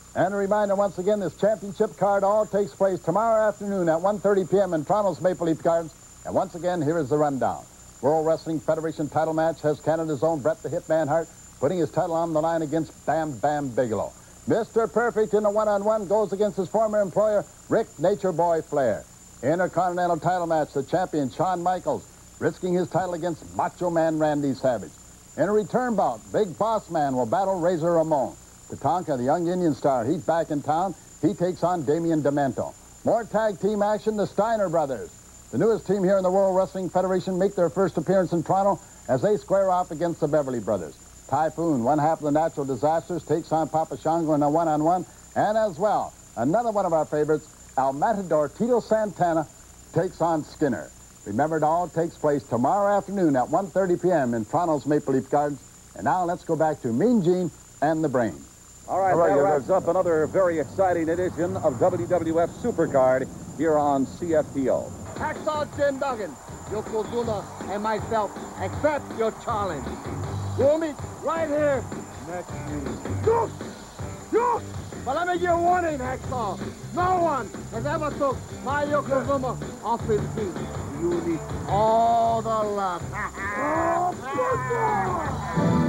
And a reminder once again, this championship card all takes place tomorrow afternoon at 1:30 p.m. in Toronto's Maple Leaf Gardens. And once again, here is the rundown. World Wrestling Federation title match has Canada's own Bret the Hitman Hart putting his title on the line against Bam Bam Bigelow. Mr. Perfect in a one-on-one goes against his former employer, Rick Nature Boy Flair. Intercontinental title match, the champion Shawn Michaels risking his title against Macho Man Randy Savage. In a return bout, Big Boss Man will battle Razor Ramon. Tatanka, the young Indian star, he's back in town. He takes on Damian Demento. More tag team action, the Steiner brothers. The newest team here in the World Wrestling Federation make their first appearance in Toronto as they square off against the Beverly brothers. Typhoon, one half of the Natural Disasters, takes on Papa Shango in a one-on-one. And as well, another one of our favorites, El Matador Tito Santana, takes on Skinner. Remember, it all takes place tomorrow afternoon at 1:30 p.m. in Toronto's Maple Leaf Gardens. And now let's go back to Mean Gene and the Brain. All right, that wraps up another very exciting edition of WWF Supercard here on CFPO. Hacksaw Jim Duggan, Yokozuna, and myself accept your challenge. We'll meet right here next week. Yes! But let me give you warning, Hacksaw. No one has ever took my Yokozuna off his feet. You need all the luck.